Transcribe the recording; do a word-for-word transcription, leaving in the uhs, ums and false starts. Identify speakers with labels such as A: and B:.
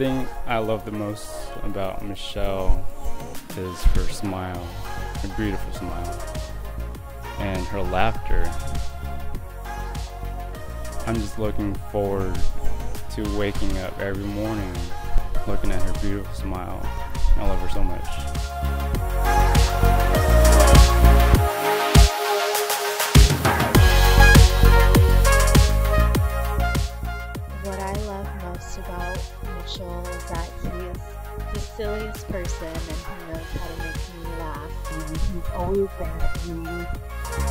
A: thing I love the most about Michelle is her smile, her beautiful smile, and her laughter. I'm just looking forward to waking up every morning, looking at her beautiful smile. I love her so much.
B: What I love most about Mitchell is that he is the silliest person and he knows how to make me laugh.
C: He's always there. He